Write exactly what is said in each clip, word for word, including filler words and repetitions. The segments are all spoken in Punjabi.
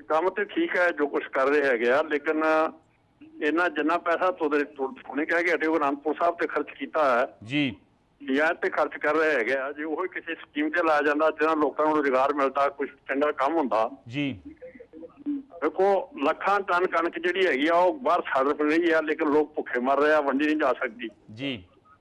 ਕੰਮ ਤੇ ਠੀਕ ਹੈ ਜੋ ਕੁਛ ਕਰ ਰਹੇ ਹੈਗੇ ਆ, ਲੇਕਿਨ ਇਹਨਾਂ ਜਿੰਨਾ ਪੈਸਾ ਤੁਹਾਡੇ ਹੁਣੇ ਕਹਿ ਕੇ ਹਟੇ ਉਹ ਅਨੰਦਪੁਰ ਸਾਹਿਬ ਤੇ ਖਰਚ ਕੀਤਾ ਹੈ ਜੀ ਰਿਆਇਤ ਤੇ ਖਰਚ ਕਰ ਰਹੇ ਹੈਗੇ ਆ। ਜੇ ਉਹ ਕਿਸੇ ਸਕੀਮ ਤੇ ਲਾਇਆ ਜਾਂਦਾ ਜਿਹਨਾਂ ਲੋਕਾਂ ਨੂੰ ਰੁਜ਼ਗਾਰ ਮਿਲਦਾ, ਕੁਛ ਚੰਗਾ ਕੰਮ ਹੁੰਦਾ। ਜੀ ਦੇਖੋ ਲੱਖਾਂ ਟਨ ਕਣਕ ਜਿਹੜੀ ਹੈਗੀ ਆ ਉਹ ਬਾਹਰ ਸੜ ਰਹੀ ਆ, ਲੇਕਿਨ ਲੋਕ ਭੁੱਖੇ ਮਰ ਰਹੇ ਆ, ਵੰਡੀ ਨਹੀਂ ਜਾ ਸਕਦੀ। ਜੀ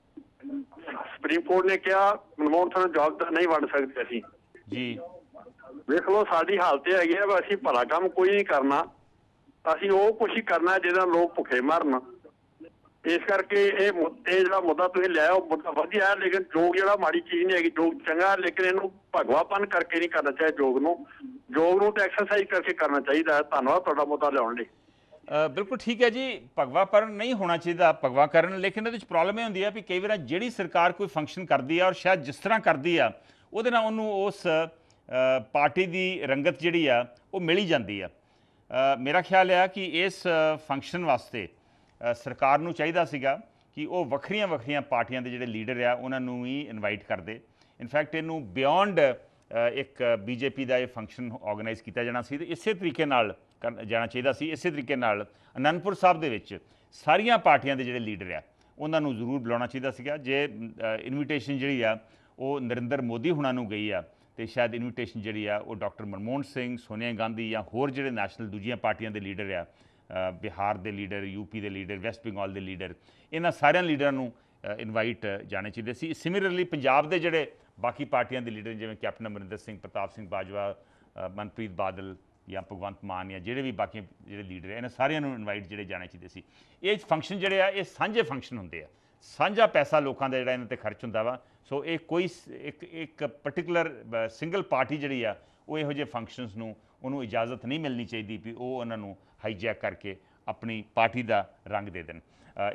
ਸੁਪਰੀਮ ਕੋਰਟ ਨੇ ਕਿਹਾ ਮਨਮੋਹਨ ਸਿੰਘ ਜਵਾਬ ਤਾਂ ਨਹੀਂ ਵੰਡ ਸਕਦੇ ਅਸੀਂ। ਜੀ ਵੇਖ ਲਓ ਸਾਡੀ ਹਾਲਤ ਇਹ ਹੈਗੀ ਆ ਵੀ ਅਸੀਂ ਭਲਾ ਕੰਮ ਕੋਈ ਨਹੀਂ ਕਰਨਾ, ਅਸੀਂ ਉਹ ਕੁਛ ਹੀ ਕਰਨਾ ਜਿਹਦਾ ਲੋਕ ਭੁੱਖੇ ਮਰਨ। ਇਸ ਕਰਕੇ ਇਹ ਮੁੱਦੇ ਜਿਹੜਾ ਮੁੱਦਾ ਤੁਸੀਂ ਲਿਆ ਉਹ ਮੁੱਦਾ ਵਧੀਆ ਹੈ, ਲੇਕਿਨ ਯੋਗ ਜਿਹੜਾ ਮਾੜੀ ਚੀਜ਼ ਨਹੀਂ ਹੈਗੀ, ਯੋਗ ਚੰਗਾ, ਲੇਕਿਨ ਇਹਨੂੰ ਭਗਵਾਪਨ ਕਰਕੇ ਨਹੀਂ ਕਰਨਾ ਚਾਹੀਦਾ। ਯੋਗ ਨੂੰ ਯੋਗ ਨੂੰ ਤਾਂ ਐਕਸਰਸਾਈਜ਼ ਕਰਕੇ ਕਰਨਾ ਚਾਹੀਦਾ ਹੈ। ਧੰਨਵਾਦ ਤੁਹਾਡਾ ਮੁੱਦਾ ਲਿਆਉਣ ਲਈ। ਬਿਲਕੁਲ ਠੀਕ ਹੈ ਜੀ, ਭਗਵਾਕਰਨ ਨਹੀਂ ਹੋਣਾ ਚਾਹੀਦਾ ਭਗਵਾਕਰਨ, ਲੇਕਿਨ ਇਹਦੇ ਵਿੱਚ ਪ੍ਰੋਬਲਮ ਇਹ ਹੁੰਦੀ ਹੈ ਵੀ ਕਈ ਵਾਰ ਜਿਹੜੀ ਸਰਕਾਰ ਕੋਈ ਫੰਕਸ਼ਨ ਕਰਦੀ ਆ ਔਰ ਸ਼ਾਇਦ ਜਿਸ ਤਰ੍ਹਾਂ ਕਰਦੀ ਆ ਉਹਦੇ ਨਾਲ ਉਹਨੂੰ ਉਸ ਪਾਰਟੀ ਦੀ ਰੰਗਤ ਜਿਹੜੀ ਆ ਉਹ ਮਿਲ ਹੀ ਜਾਂਦੀ ਆ। ਮੇਰਾ ਖਿਆਲ ਆ ਕਿ ਇਸ ਫੰਕਸ਼ਨ ਵਾਸਤੇ ਸਰਕਾਰ ਨੂੰ ਚਾਹੀਦਾ ਸੀਗਾ ਕਿ ਉਹ ਵੱਖਰੀਆਂ ਵੱਖਰੀਆਂ ਪਾਰਟੀਆਂ ਦੇ ਜਿਹੜੇ ਲੀਡਰ ਆ ਉਹਨਾਂ ਨੂੰ ਵੀ ਇਨਵਾਈਟ ਕਰਦੇ। ਇਨਫੈਕਟ ਇਹਨੂੰ ਬਿਯੋਂਡ ਇੱਕ ਬੀਜੇਪੀ ਦਾ ਇਹ ਫੰਕਸ਼ਨ ਆਰਗੇਨਾਈਜ਼ ਕੀਤਾ ਜਾਣਾ ਸੀ ਤੇ ਇਸੇ ਤਰੀਕੇ ਨਾਲ ਕਰ ਜਾਣਾ ਚਾਹੀਦਾ ਸੀ। ਇਸੇ ਤਰੀਕੇ ਨਾਲ ਅਨੰਦਪੁਰ ਸਾਹਿਬ ਦੇ ਵਿੱਚ ਸਾਰੀਆਂ ਪਾਰਟੀਆਂ ਦੇ ਜਿਹੜੇ ਲੀਡਰ ਆ ਉਹਨਾਂ ਨੂੰ ਜ਼ਰੂਰ ਬੁਲਾਉਣਾ ਚਾਹੀਦਾ ਸੀਗਾ। ਜੇ ਇਨਵੀਟੇਸ਼ਨ ਜਿਹੜੀ ਆ ਉਹ ਨਰਿੰਦਰ ਮੋਦੀ ਹੁਣਾਂ ਨੂੰ ਗਈ ਆ ਤੇ ਸ਼ਾਇਦ ਇਨਵੀਟੇਸ਼ਨ ਜਿਹੜੀ ਆ ਉਹ ਡਾਕਟਰ ਮਨਮੋਹਨ ਸਿੰਘ, ਸੋਨੀਆ ਗਾਂਧੀ ਜਾਂ ਹੋਰ ਜਿਹੜੇ ਨੈਸ਼ਨਲ ਦੂਜੀਆਂ ਪਾਰਟੀਆਂ ਦੇ ਲੀਡਰ ਆ, ਬਿਹਾਰ ਦੇ ਲੀਡਰ, ਯੂਪੀ ਦੇ ਲੀਡਰ, ਵੈਸਟ ਬੰਗਾਲ ਦੇ ਲੀਡਰ, ਇਹਨਾਂ ਸਾਰਿਆਂ ਲੀਡਰਾਂ ਨੂੰ ਇਨਵਾਈਟ ਜਾਣੇ ਚਾਹੀਦੇ ਸੀ। ਸਿਮਿਲਰਲੀ ਪੰਜਾਬ ਦੇ ਜਿਹੜੇ ਬਾਕੀ ਪਾਰਟੀਆਂ ਦੇ ਲੀਡਰ ਜਿਵੇਂ ਕੈਪਟਨ ਅਮਰਿੰਦਰ ਸਿੰਘ, ਪ੍ਰਤਾਪ ਸਿੰਘ ਬਾਜਵਾ, ਮਨਪ੍ਰੀਤ ਬਾਦਲ ਜਾਂ ਭਗਵੰਤ ਮਾਨ ਜਾਂ ਜਿਹੜੇ ਵੀ ਬਾਕੀ ਜਿਹੜੇ ਲੀਡਰ ਹੈ ਇਹਨਾਂ ਸਾਰਿਆਂ ਨੂੰ ਇਨਵਾਈਟ ਜਿਹੜੇ ਜਾਣੇ ਚਾਹੀਦੇ ਸੀ। ਇਹ ਫੰਕਸ਼ਨ ਜਿਹੜੇ ਆ ਇਹ ਸਾਂਝੇ ਫੰਕਸ਼ਨ ਹੁੰਦੇ ਆ, ਸਾਂਝਾ ਪੈਸਾ ਲੋਕਾਂ ਦਾ ਜਿਹੜਾ ਇਹਨਾਂ 'ਤੇ ਖਰਚ ਹੁੰਦਾ ਵਾ। ਸੋ ਇਹ ਕੋਈ ਇੱਕ ਇੱਕ ਪਰਟੀਕੂਲਰ ਸਿੰਗਲ ਪਾਰਟੀ ਜਿਹੜੀ ਆ ਉਹ ਇਹੋ ਜਿਹੇ ਫੰਕਸ਼ਨਸ ਨੂੰ ਉਹਨੂੰ ਇਜਾਜ਼ਤ ਨਹੀਂ ਮਿਲਣੀ ਚਾਹੀਦੀ ਵੀ ਉਹ ਉਹਨਾਂ ਨੂੰ ਹਾਈਜੈਕ ਕਰਕੇ ਆਪਣੀ ਪਾਰਟੀ ਦਾ ਰੰਗ ਦੇ ਦੇਣ।